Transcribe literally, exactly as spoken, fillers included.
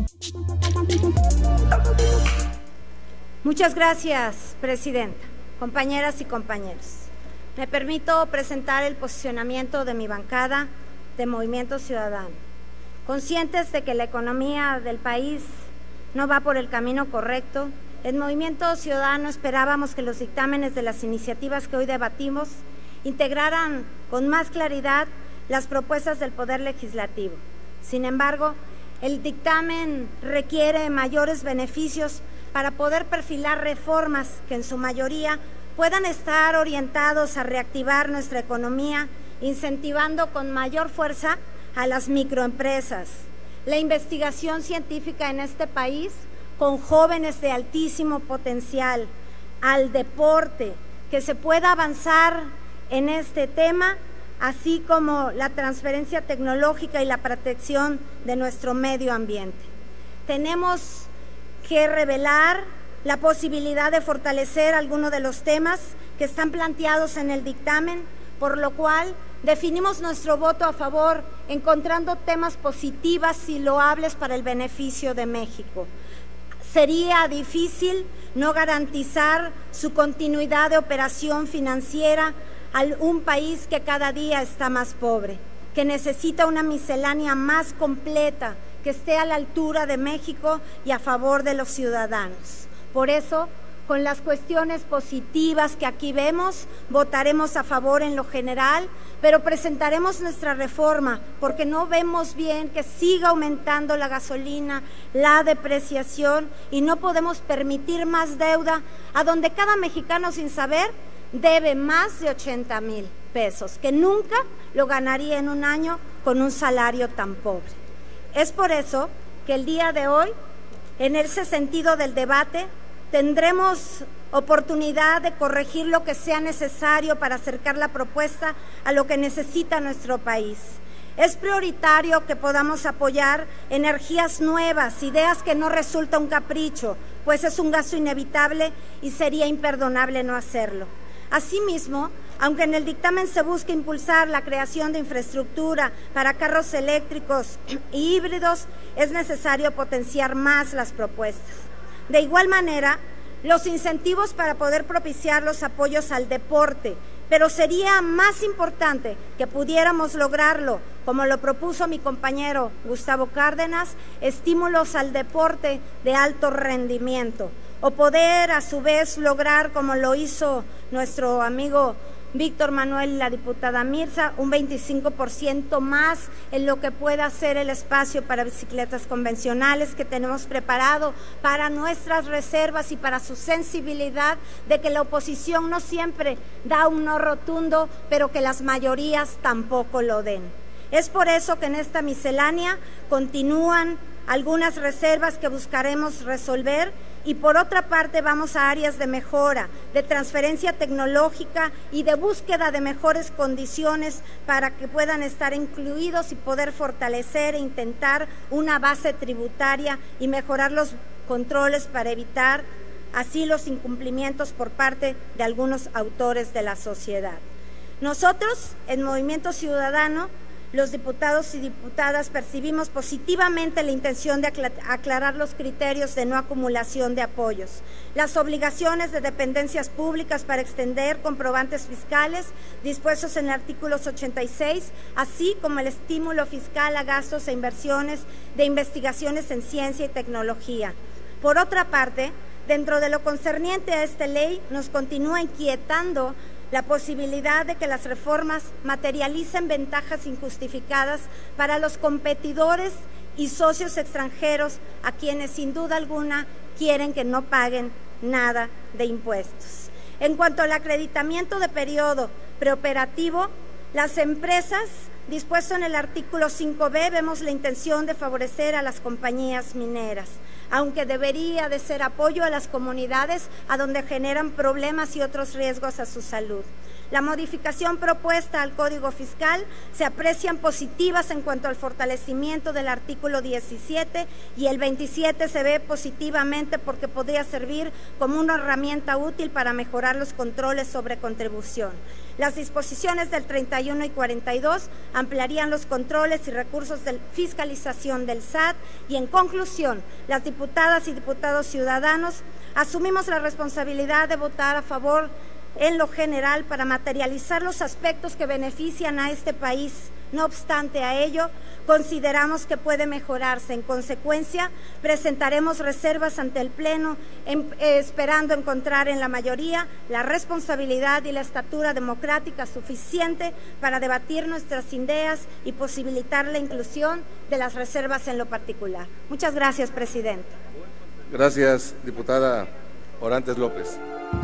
Muchas gracias, Presidenta, compañeras y compañeros. Me permito presentar el posicionamiento de mi bancada de Movimiento Ciudadano. Conscientes de que la economía del país no va por el camino correcto, en Movimiento Ciudadano esperábamos que los dictámenes de las iniciativas que hoy debatimos integraran con más claridad las propuestas del Poder Legislativo. Sin embargo, el dictamen requiere mayores beneficios para poder perfilar reformas que en su mayoría puedan estar orientados a reactivar nuestra economía, incentivando con mayor fuerza a las microempresas, la investigación científica en este país con jóvenes de altísimo potencial, al deporte, que se pueda avanzar en este tema, así como la transferencia tecnológica y la protección de nuestro medio ambiente. Tenemos que revelar la posibilidad de fortalecer algunos de los temas que están planteados en el dictamen, por lo cual definimos nuestro voto a favor, encontrando temas positivos y loables para el beneficio de México. Sería difícil no garantizar su continuidad de operación financiera a un país que cada día está más pobre, que necesita una miscelánea más completa, que esté a la altura de México y a favor de los ciudadanos. Por eso, con las cuestiones positivas que aquí vemos, votaremos a favor en lo general, pero presentaremos nuestra reforma porque no vemos bien que siga aumentando la gasolina, la depreciación, y no podemos permitir más deuda a donde cada mexicano sin saber debe más de ochenta mil pesos, que nunca lo ganaría en un año con un salario tan pobre. Es por eso que el día de hoy, en ese sentido del debate, tendremos oportunidad de corregir lo que sea necesario para acercar la propuesta a lo que necesita nuestro país. Es prioritario que podamos apoyar energías nuevas, ideas que no resulta un capricho, pues es un gasto inevitable y sería imperdonable no hacerlo. Asimismo, aunque en el dictamen se busca impulsar la creación de infraestructura para carros eléctricos y híbridos, es necesario potenciar más las propuestas. De igual manera, los incentivos para poder propiciar los apoyos al deporte, pero sería más importante que pudiéramos lograrlo, como lo propuso mi compañero Gustavo Cárdenas, estímulos al deporte de alto rendimiento, o poder a su vez lograr, como lo hizo nuestro amigo Víctor Manuel y la diputada Mirza, un veinticinco por ciento más en lo que pueda ser el espacio para bicicletas convencionales que tenemos preparado para nuestras reservas y para su sensibilidad de que la oposición no siempre da un no rotundo, pero que las mayorías tampoco lo den. Es por eso que en esta miscelánea continúan algunas reservas que buscaremos resolver, y por otra parte vamos a áreas de mejora, de transferencia tecnológica y de búsqueda de mejores condiciones para que puedan estar incluidos y poder fortalecer e intentar una base tributaria y mejorar los controles para evitar así los incumplimientos por parte de algunos autores de la sociedad. Nosotros, en Movimiento Ciudadano, los diputados y diputadas percibimos positivamente la intención de aclarar los criterios de no acumulación de apoyos, las obligaciones de dependencias públicas para extender comprobantes fiscales dispuestos en el artículo ochenta y seis, así como el estímulo fiscal a gastos e inversiones de investigaciones en ciencia y tecnología. Por otra parte, dentro de lo concerniente a esta ley, nos continúa inquietando la posibilidad de que las reformas materialicen ventajas injustificadas para los competidores y socios extranjeros a quienes sin duda alguna quieren que no paguen nada de impuestos. En cuanto al acreditamiento de periodo preoperativo, las empresas, dispuesto en el artículo cinco B, vemos la intención de favorecer a las compañías mineras, aunque debería de ser apoyo a las comunidades a donde generan problemas y otros riesgos a su salud. La modificación propuesta al Código Fiscal se aprecian positivas en cuanto al fortalecimiento del artículo diecisiete, y el veintisiete se ve positivamente porque podría servir como una herramienta útil para mejorar los controles sobre contribución. Las disposiciones del treinta y uno y cuarenta y dos ampliarían los controles y recursos de fiscalización del S A T y, en conclusión, las diputadas y diputados ciudadanos asumimos la responsabilidad de votar a favor en lo general para materializar los aspectos que benefician a este país. No obstante a ello, consideramos que puede mejorarse. En consecuencia, presentaremos reservas ante el Pleno, en, eh, esperando encontrar en la mayoría la responsabilidad y la estatura democrática suficiente para debatir nuestras ideas y posibilitar la inclusión de las reservas en lo particular. Muchas gracias, presidente. Gracias, diputada Orantes López.